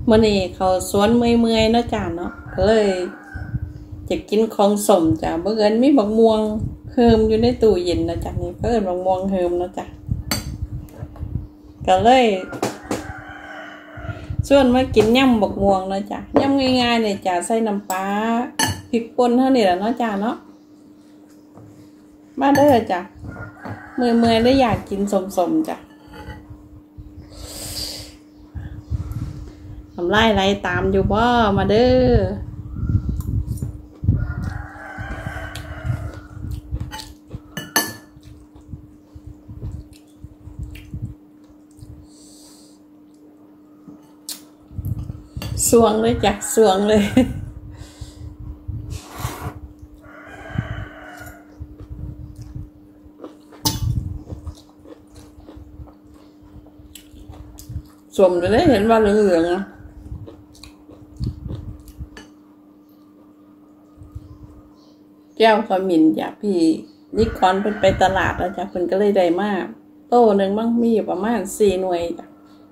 มื่อนี้เขาสวนเมื่อยๆเนาะจ้าเนาะก็เลยจะกินของสมจ้ะเมื่อกี้มีบักม่วงเฮิมอยู่ในตู้เย็นนะจ้ะนี่เพิ่นบักม่วงเฮิมเนาะจ้ะก็เลยส่วนมากินย่ำบักม่วงเนาะจ้ะย่ำง่ายๆเลยจ้ะใส่น้ำปลาพริกป่นเท่านี้แหละเนาะจ้ะเนาะมาเด้อจ้ะเมื่อยๆได้อยากกินสมๆจ้ะทำไรไรตามอยู่บ่มาเด้อสวงเลยจ้ะสวงเลยสวมจะได้เห็นว่าเหลืองๆแก้วขมิ้นจ้ะพี่นิคอนเป็นไปตลาดแล้วจ้ะเพิ่นก็เลยได้มากโตหนึ่งบ้างมีประมาณ4 หน่วยจ้ะ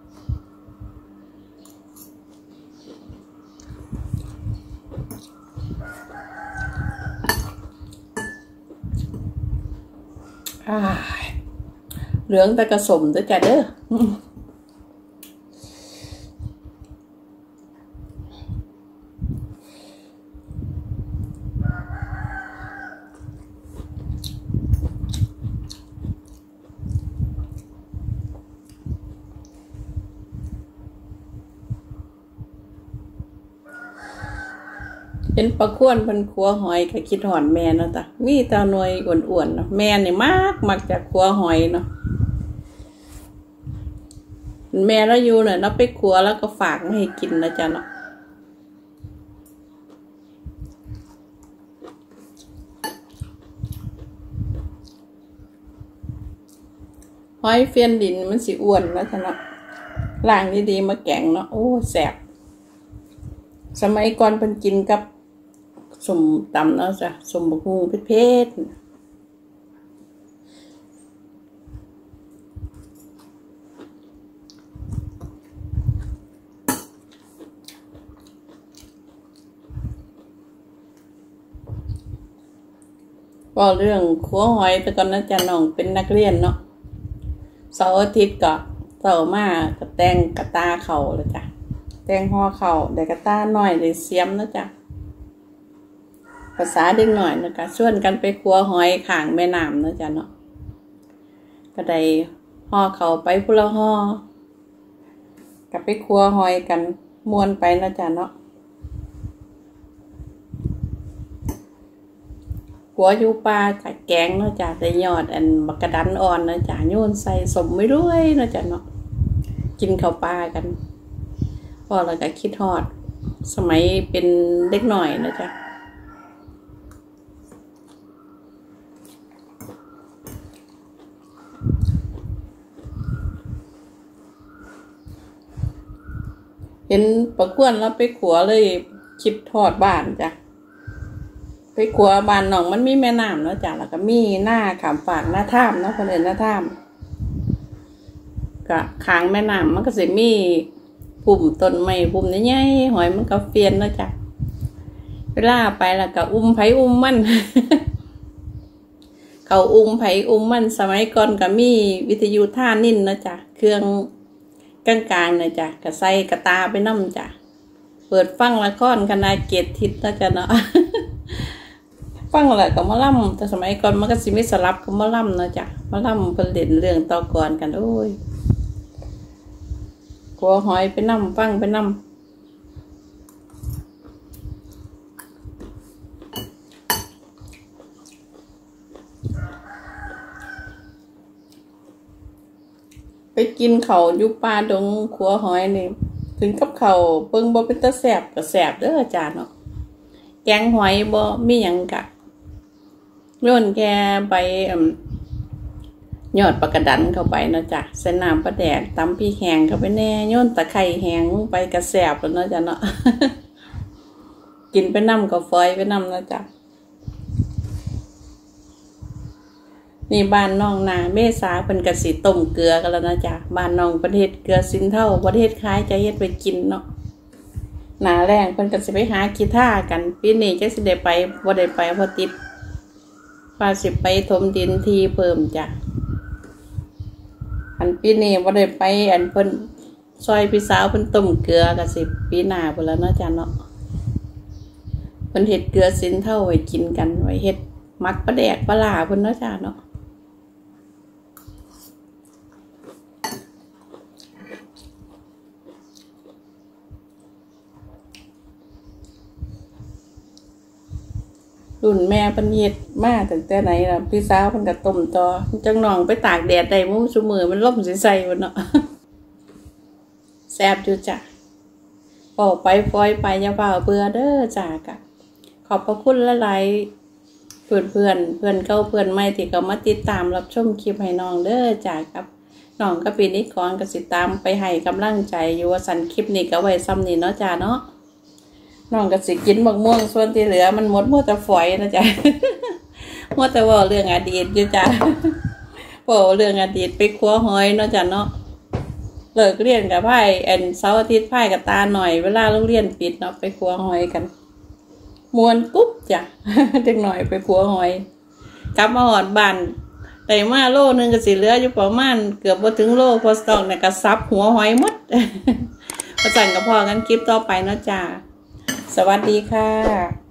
เหลืองแต่กระสมด้วยจ้ะเด้อเป็นปลาข้วนเป็นขัวหอยกับคิดหอนแม่เนาะจ้ะมีตาหน่วยอ้วนๆเนาะแม่นี่มักจากขัวหอยเนาะแม่แล้วอยู่เนี่ยเราไปขัวแล้วก็ฝากไม่ให้กินนะจ๊ะเนาะหอยเฟียนดินมันสิอ้วนนะจ๊ะเนาะล้างดีๆมาแกงเนาะโอ้แสบสมัยก่อนเป็นกินกับสมตำเนาะจ้ะสมบักหุ่งเผ็ดก็เรื่องขัวหอยแต่ก่อนนะจ๊ะน้องเป็นนักเรียนเนาะเสาร์อาทิตย์ก็เสาร์มากระแตงกระตาเข่าเลยจ้ะแตงห่อเข่าได้กระตาหน่อยได้เสียมนะจ๊ะภาษาเด็กหน่อยนะคะชวนกันไปขัวหอยข้างแม่น้ำนะจ๊ะเนาะก็ได้ห่อเข่าไปพุ่ละห่อกับไปขัวหอยกันมวนไปนะจ๊ะเนาะขัวอยู่ปลาจากแกงเนาะจ๊ะได้ยอดอันบักกระดันอ่อนนะจ๊ะโยนใส่สมไม่ด้วยนะจ๊ะเนาะกินข้าวปลากันพอเราก็คิดฮอดสมัยเป็นเด็กหน่อยนะจ๊ะเห็นปลาก้วนแล้วไปขัวเลยคิดทอดบ้านจ้ะไปขัวบ้านหนองมันมีแม่น้ำเนาะจ้ะแล้วก็มีหน้าขามฝากหน้าท่ามเนาะคนอื่นหน้าท่ามก็ค้างแม่น้ำมันก็จะมีปุ่มต้นไม้ปุ่มใหญ่ๆหอยมันก็เฟียนเนาะจ้ะเวลาไปแล้วก็ไผมัน เขาไผมันสมัยก่อนก็มีวิทยุท่านิ่นเนาะจ้ะเครื่องกลางๆนะจ๊ะกระใส่กระตาไปน้ำจ้ะเปิดฟังละครคณะเกียรติทิศนะจ๊ะเนาะ ฟังอะไรก็มาล่ำแต่สมัยก่อนมันก็สิไม่สลับก็มาล่ำนะจ๊ะมาล่ำเป็นเด่นเรื่องต่อก่อนกันโอ้ยกลัวหอยไปน้ำฟังไปน้ำไปกินเขาอยู่ป่าดงขัวหอยนี่ถึงกับเขาเบิ่งบ่เป็นตาแสบก็แสบเด้ออาจารย์เนาะแกงหอยบ่มีหยังกะโยนแกไปยอดปลากระดันเข้าไปนะจ๊ะใส่น้ำปลาแดกตำพริกแห้งเข้าไปแน่โยนตะไคร้แห้งไปกระแสบแล้วเนาะจ๊ะเนาะ กินไปน้ำก็ฟอยไปน้ำนะจ๊ะ นี่บ้านน้องนาเมษาเป็นกสิต้มเกลือกันแล้วนะจ๊ะบ้านน้องประเทศเกลือสินเท่าประเทศคล้ายจะเฮ็ดไปกินเนาะหนาแรงเพิ่นก็สิไปหากีตาร์กันปีนี้จักสิได้ไปบ่ได้ไปเพราะติดว่าสิไปถมดินทีเพิ่มจ้ะอันปีนี้บ่ได้ไปอันเพิ่นซอยพี่สาวเพิ่นต้มเกลือก็สิปีหน้าพุ่นแล้วเนาะจ้ะเนาะเพิ่นเฮ็ดเกลือสินเท่าไว้กินกันไว้เฮ็ดมักปลาแดกปลาหลาเพิ่นเนาะจ้ะเนาะรุ่นแม่เพิ่นเฮ็ดมาตั้งแต่ไหนล่ะพี่สาวเพิ่นก็ต้มต่อจังน้องไปตากแดดได้มื้อซุมื้อมันลมสิใส่พุ่นเนาะแซ่บอยู่จ้ะเว้าไปปล่อยไปอย่าเว้าเบื่อเด้อจ้ะกะขอบพระคุณหลายๆเพื่อนเก่าเพื่อนใหม่ที่เขามาติดตามรับชมคลิปให้น้องเด้อจ้ะครับน้องก็ปีนี้ก่อนก็สิตามไปให้กำลังใจอยู่ว่าสั่นคลิปนี้ก็ไว้ซ้ำนี่เนาะจ้ะเนาะน้องก็สิกินบักม่วงส่วนที่เหลือมันหมดมัวแต่ฝอยนะจ๊ะมัวแต่ว่าเรื่องอดีตอยู่จ้ะว่าเรื่องอดีตไปครัวหอยเนาะจ้ะเนาะเลิกเรียนกับไพ่เสาร์อาทิตย์ไพ่กับตาหน่อยเวลาโรงเรียนปิดเนาะไปครัวหอยกันมวนกุ๊บจ้ะเด็กหน่อยไปครัวหอยกลับมาหอดบ้านแต่มาโลนึงก็สิเหลืออยู่ประมาณเกือบบ่ถึงโลพอสตอกเนี่ยก็ซับหัวหอยหมดประจันกับพ่อกันคลิปต่อไปเนาะจ้ะสวัสดีค่ะ